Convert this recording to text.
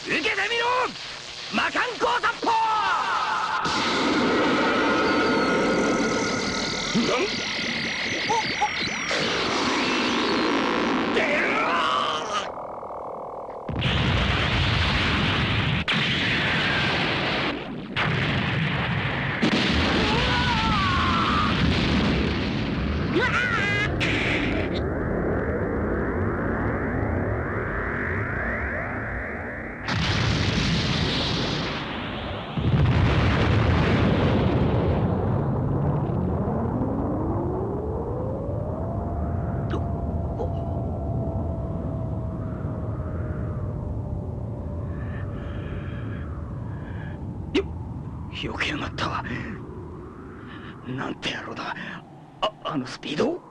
受けてみろ魔漢光殺法。よくやがった。なんて野郎だ。あのスピード。